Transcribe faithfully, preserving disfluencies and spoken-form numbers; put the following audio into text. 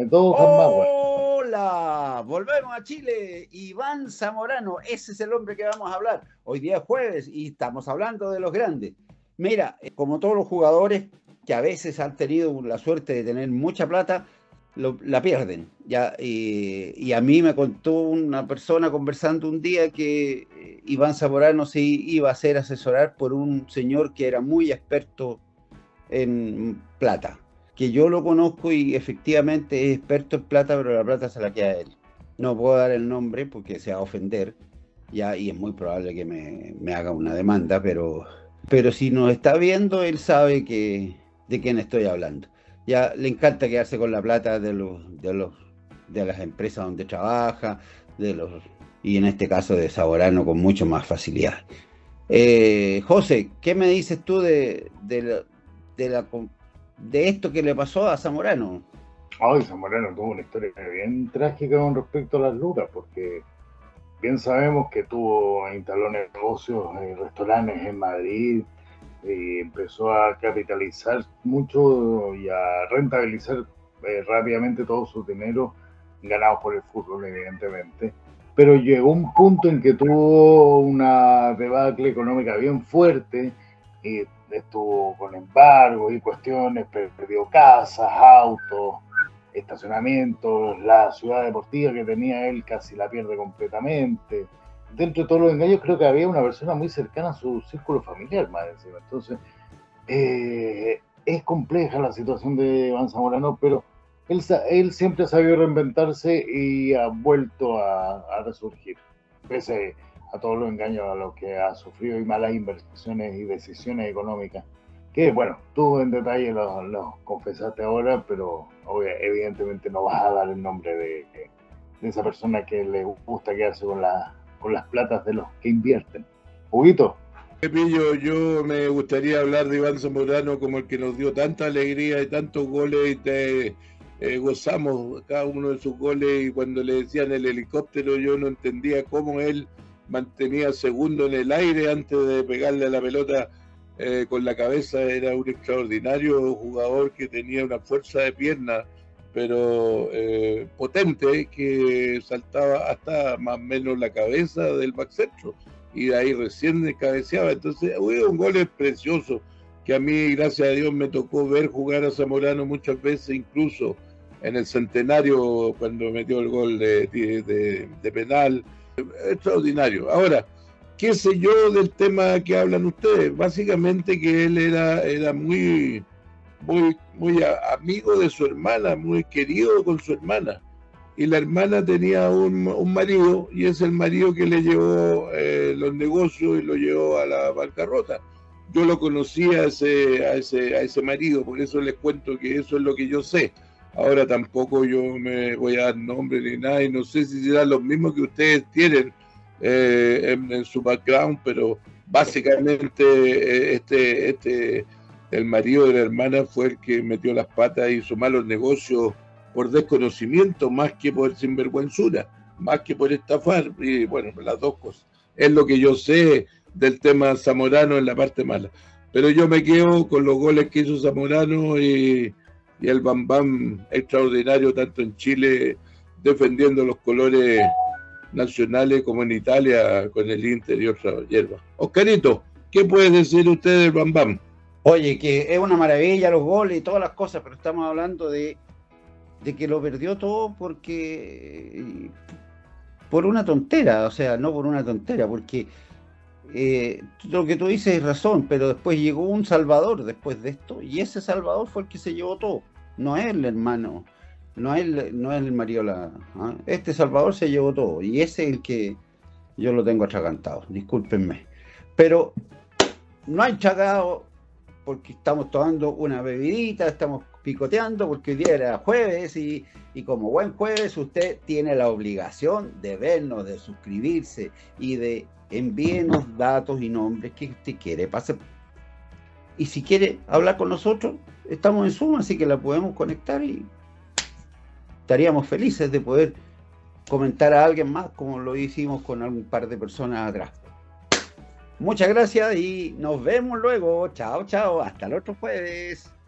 de todo Jamagua. Hola, volvemos a Chile. Iván Zamorano, ese es el hombre que vamos a hablar. Hoy día es jueves y estamos hablando de los grandes. Mira, como todos los jugadores que a veces han tenido la suerte de tener mucha plata, lo, la pierden. Ya, y, y a mí me contó una persona conversando un día que eh, Iván Zamorano se iba a hacer asesorar por un señor que era muy experto en plata, que yo lo conozco y efectivamente es experto en plata, pero la plata se la queda a él. No puedo dar el nombre porque se va a ofender, ya, y es muy probable que me, me haga una demanda, pero, pero si nos está viendo, él sabe que, de quién estoy hablando. Ya le encanta quedarse con la plata de los, de los, de las empresas donde trabaja, de los, y en este caso de Saborano con mucho más facilidad. Eh, José, ¿qué me dices tú de, de, la, de, la, de esto que le pasó a Zamorano? Ay, Zamorano tuvo una historia bien trágica con respecto a las lucas, porque bien sabemos que tuvo, instaló negocios, eh, restaurantes en Madrid, y empezó a capitalizar mucho y a rentabilizar eh, rápidamente todo su dinero ganados por el fútbol, evidentemente. Pero llegó un punto en que tuvo una debacle económica bien fuerte y estuvo con embargos y cuestiones, perdió casas, autos, estacionamientos, la ciudad deportiva que tenía él casi la pierde completamente. Dentro de todos los engaños creo que había una persona muy cercana a su círculo familiar más encima. Entonces, eh, es compleja la situación de Iván Zamorano, pero él, él siempre ha sabido reinventarse y ha vuelto a, a resurgir, pese a todos los engaños a los que ha sufrido y malas inversiones y decisiones económicas, que bueno, tú en detalle los lo confesaste ahora, pero evidentemente no vas a dar el nombre de, de esa persona que le gusta quedarse con, la, con las platas de los que invierten. Huguito. Pillo, yo me gustaría hablar de Iván Zamorano como el que nos dio tanta alegría y tantos goles y te, eh, gozamos cada uno de sus goles, y cuando le decían el helicóptero yo no entendía cómo él mantenía segundo en el aire antes de pegarle a la pelota eh, con la cabeza. Era un extraordinario jugador que tenía una fuerza de pierna pero eh, potente, que saltaba hasta más o menos la cabeza del back centro y de ahí recién cabeceaba. Entonces hubo un gol precioso que a mí, gracias a Dios, me tocó ver jugar a Zamorano muchas veces, incluso en el centenario cuando metió el gol de, de, de, de penal. Extraordinario. Ahora, ¿qué sé yo del tema que hablan ustedes? Básicamente que él era, era muy, muy, muy amigo de su hermana, muy querido con su hermana. Y la hermana tenía un, un marido, y es el marido que le llevó eh, los negocios y lo llevó a la bancarrota. Yo lo conocí a ese, a, ese, a ese marido, por eso les cuento que eso es lo que yo sé. Ahora tampoco yo me voy a dar nombre ni nada, y no sé si serán los mismos que ustedes tienen eh, en, en su background, pero básicamente eh, este, este, el marido de la hermana fue el que metió las patas y hizo malos negocios por desconocimiento, más que por sinvergüenzura, más que por estafar, y bueno, las dos cosas. Es lo que yo sé del tema Zamorano en la parte mala. Pero yo me quedo con los goles que hizo Zamorano y, y el Bam Bam extraordinario, tanto en Chile, defendiendo los colores nacionales, como en Italia, con el Inter y otra hierba. Oscarito, ¿qué puede decir usted del Bam Bam? Oye, que es una maravilla los goles y todas las cosas, pero estamos hablando de de que lo perdió todo porque por una tontera, o sea, no por una tontera, porque eh, lo que tú dices es razón, pero después llegó un salvador después de esto, y ese salvador fue el que se llevó todo, no es el hermano, no es el, no es el Mariola, ¿eh? Este salvador se llevó todo, y ese es el que yo lo tengo atragantado, discúlpenme, pero no hay chagado porque estamos tomando una bebidita, estamos picoteando porque hoy día era jueves y, y como buen jueves usted tiene la obligación de vernos, de suscribirse y de envíenos datos y nombres que usted quiere. Pase. Y si quiere hablar con nosotros, estamos en Zoom, así que la podemos conectar y estaríamos felices de poder comentar a alguien más como lo hicimos con un par de personas atrás. Muchas gracias y nos vemos luego. Chao, chao. Hasta el otro jueves.